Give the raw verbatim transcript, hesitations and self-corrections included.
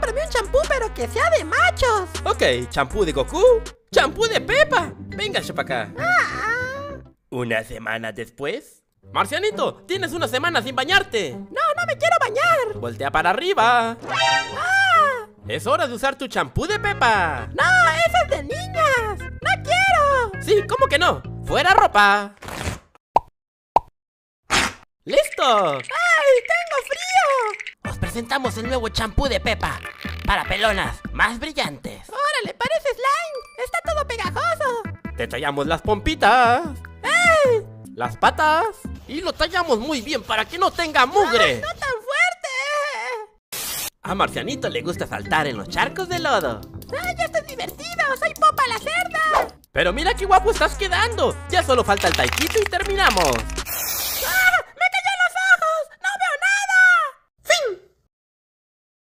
cómprame un champú, pero que sea de machos. Ok, champú de Goku, champú de Pepa. Venga, para acá. Ah. Una semana después. Marcianito, tienes una semana sin bañarte. No, no me quiero bañar. Voltea para arriba. Ah. Es hora de usar tu champú de Pepa. No, eso es de niñas. No quiero. Sí, ¿cómo que no? ¡Fuera ropa! ¡Listo! ¡Ay, tengo frío! Os presentamos el nuevo champú de Pepa para pelonas más brillantes. ¡Órale, parece slime! ¡Está todo pegajoso! Te tallamos las pompitas, ¡Ey! las patas y lo tallamos muy bien para que no tenga mugre. ¡Ay, no tan fuerte! A Marcianito le gusta saltar en los charcos de lodo. ¡Ay, esto es divertido! ¡Soy Popa la cerda! Pero mira qué guapo estás quedando. Ya solo falta el taikito y terminamos.